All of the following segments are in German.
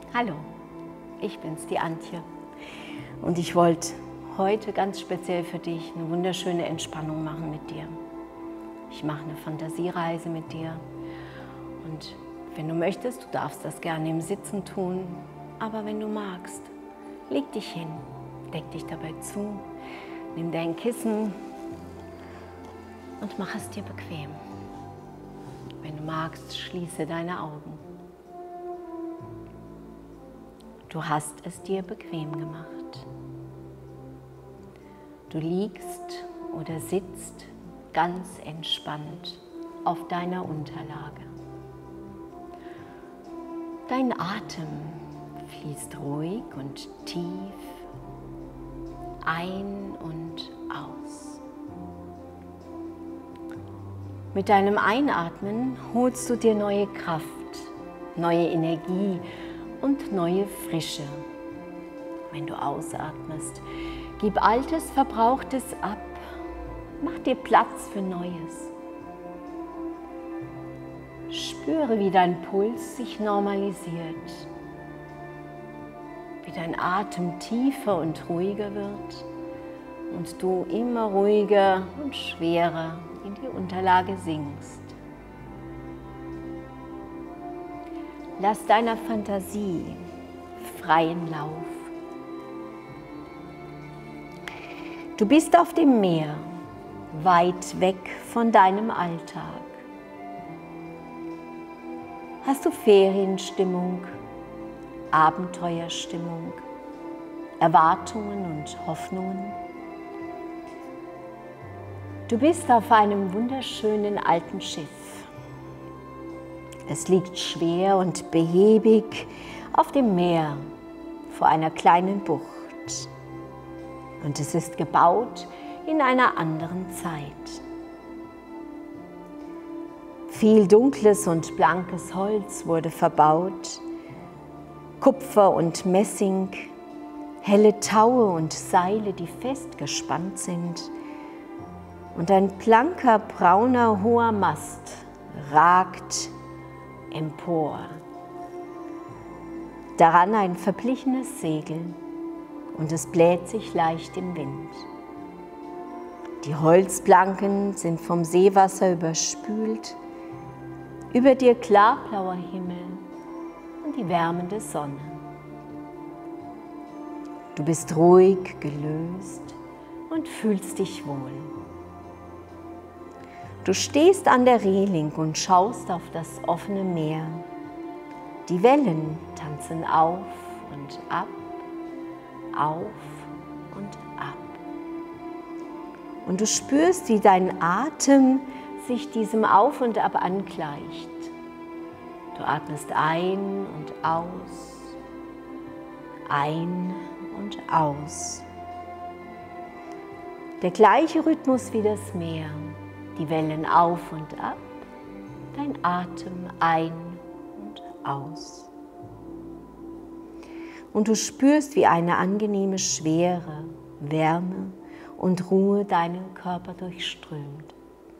Hallo, ich bin's, die Antje. Und ich wollte heute ganz speziell für dich eine wunderschöne Entspannung machen mit dir. Ich mache eine Fantasiereise mit dir. Und wenn du möchtest, du darfst das gerne im Sitzen tun. Aber wenn du magst, leg dich hin, deck dich dabei zu, nimm dein Kissen und mach es dir bequem. Wenn du magst, schließe deine Augen. Du hast es dir bequem gemacht. Du liegst oder sitzt ganz entspannt auf deiner Unterlage. Dein Atem fließt ruhig und tief ein und aus. Mit deinem Einatmen holst du dir neue Kraft, neue Energie und neue Frische. Wenn du ausatmest, gib Altes, Verbrauchtes ab, mach dir Platz für Neues. Spüre, wie dein Puls sich normalisiert, wie dein Atem tiefer und ruhiger wird und du immer ruhiger und schwerer in die Unterlage sinkst. Lass deiner Fantasie freien Lauf. Du bist auf dem Meer, weit weg von deinem Alltag. Hast du Ferienstimmung, Abenteuerstimmung, Erwartungen und Hoffnungen? Du bist auf einem wunderschönen alten Schiff. Es liegt schwer und behäbig auf dem Meer vor einer kleinen Bucht. Und es ist gebaut in einer anderen Zeit. Viel dunkles und blankes Holz wurde verbaut, Kupfer und Messing, helle Taue und Seile, die festgespannt sind, und ein blanker, brauner, hoher Mast ragt empor. Daran ein verblichenes Segel und es bläht sich leicht im Wind. Die Holzplanken sind vom Seewasser überspült, über dir klarblauer Himmel und die wärmende Sonne. Du bist ruhig, gelöst und fühlst dich wohl. Du stehst an der Reling und schaust auf das offene Meer. Die Wellen tanzen auf und ab, auf und ab. Und du spürst, wie dein Atem sich diesem Auf und Ab angleicht. Du atmest ein und aus, ein und aus. Der gleiche Rhythmus wie das Meer. Die Wellen auf und ab, dein Atem ein und aus. Und du spürst, wie eine angenehme Schwere, Wärme und Ruhe deinen Körper durchströmt.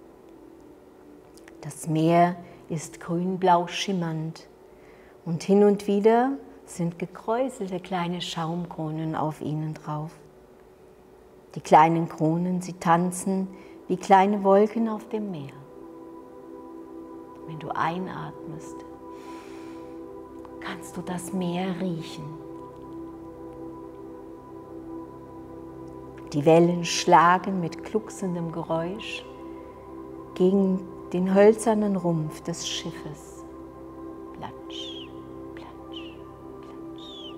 Das Meer ist grün-blau schimmernd und hin und wieder sind gekräuselte kleine Schaumkronen auf ihnen drauf. Die kleinen Kronen, sie tanzen wie kleine Wolken auf dem Meer. Wenn du einatmest, kannst du das Meer riechen. Die Wellen schlagen mit glucksendem Geräusch gegen den hölzernen Rumpf des Schiffes. Platsch, platsch, platsch.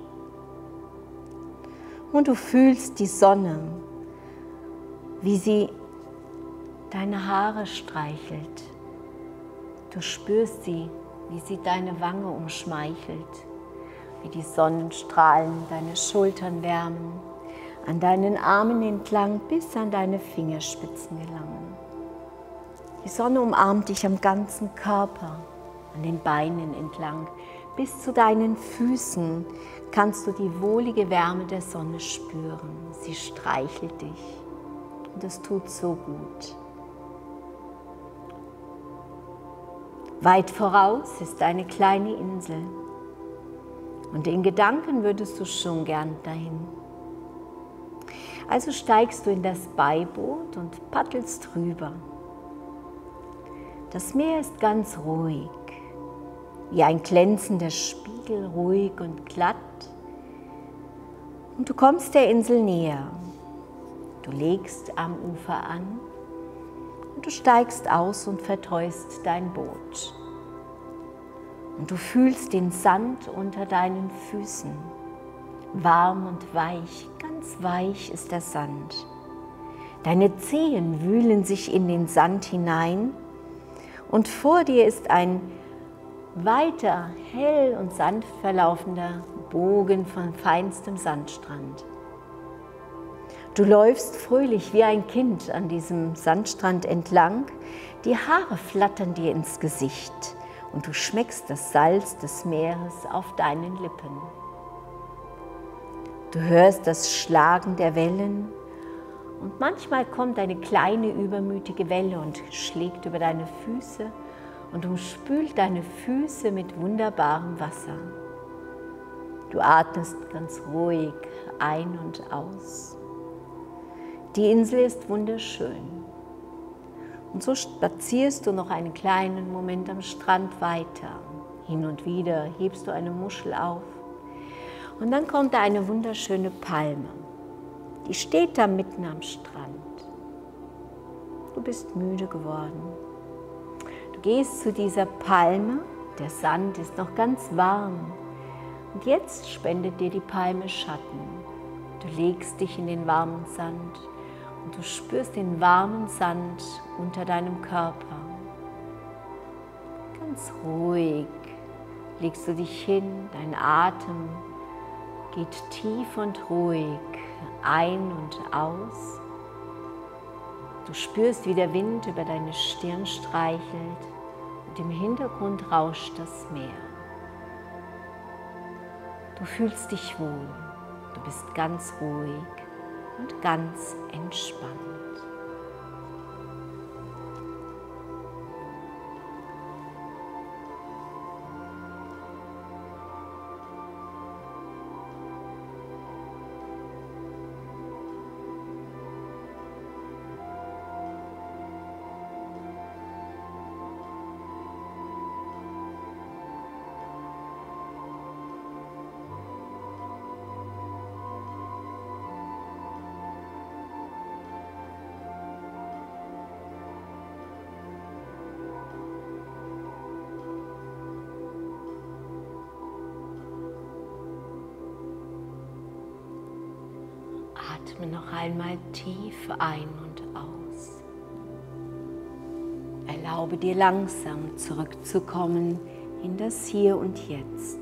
Und du fühlst die Sonne, wie sie deine Haare streichelt. Du spürst sie, wie sie deine Wange umschmeichelt, wie die Sonnenstrahlen deine Schultern wärmen, an deinen Armen entlang bis an deine Fingerspitzen gelangen. Die Sonne umarmt dich am ganzen Körper, an den Beinen entlang, bis zu deinen Füßen kannst du die wohlige Wärme der Sonne spüren. Sie streichelt dich und es tut so gut. Weit voraus ist eine kleine Insel. Und in Gedanken würdest du schon gern dahin. Also steigst du in das Beiboot und paddelst rüber. Das Meer ist ganz ruhig, wie ein glänzender Spiegel, ruhig und glatt. Und du kommst der Insel näher. Du legst am Ufer an und du steigst aus und vertreust dein Boot. Und du fühlst den Sand unter deinen Füßen. Warm und weich, ganz weich ist der Sand. Deine Zehen wühlen sich in den Sand hinein und vor dir ist ein weiter, hell und sanft verlaufender Bogen von feinstem Sandstrand. Du läufst fröhlich wie ein Kind an diesem Sandstrand entlang, die Haare flattern dir ins Gesicht und du schmeckst das Salz des Meeres auf deinen Lippen. Du hörst das Schlagen der Wellen und manchmal kommt eine kleine übermütige Welle und schlägt über deine Füße und umspült deine Füße mit wunderbarem Wasser. Du atmest ganz ruhig ein und aus. Die Insel ist wunderschön. Und so spazierst du noch einen kleinen Moment am Strand weiter. Hin und wieder hebst du eine Muschel auf. Und dann kommt da eine wunderschöne Palme. Die steht da mitten am Strand. Du bist müde geworden. Du gehst zu dieser Palme. Der Sand ist noch ganz warm. Und jetzt spendet dir die Palme Schatten. Du legst dich in den warmen Sand und du spürst den warmen Sand unter deinem Körper. Ganz ruhig legst du dich hin, dein Atem geht tief und ruhig ein und aus. Du spürst, wie der Wind über deine Stirn streichelt und im Hintergrund rauscht das Meer. Du fühlst dich wohl, du bist ganz ruhig und ganz entspannt. Atme noch einmal tief ein und aus. Erlaube dir langsam zurückzukommen in das Hier und Jetzt.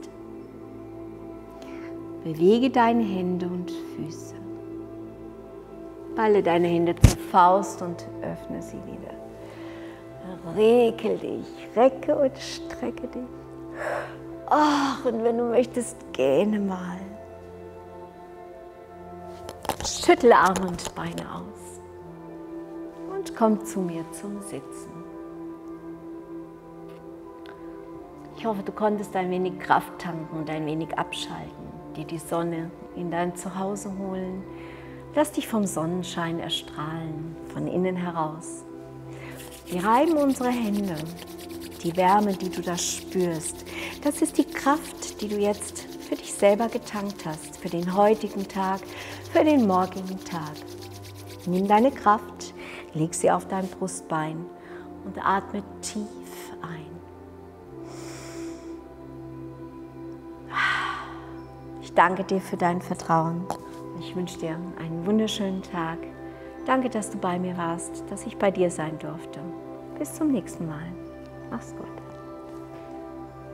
Bewege deine Hände und Füße. Balle deine Hände zur Faust und öffne sie wieder. Regel dich, recke und strecke dich. Ach, und wenn du möchtest, gähne mal. Schüttle Arme und Beine aus und komm zu mir zum Sitzen. Ich hoffe, du konntest ein wenig Kraft tanken und ein wenig abschalten, dir die Sonne in dein Zuhause holen. Lass dich vom Sonnenschein erstrahlen, von innen heraus. Wir reiben unsere Hände, die Wärme, die du da spürst. Das ist die Kraft, die du jetzt für dich selber getankt hast, für den heutigen Tag, für den morgigen Tag. Nimm deine Kraft, leg sie auf dein Brustbein und atme tief ein. Ich danke dir für dein Vertrauen. Ich wünsche dir einen wunderschönen Tag. Danke, dass du bei mir warst, dass ich bei dir sein durfte. Bis zum nächsten Mal. Mach's gut.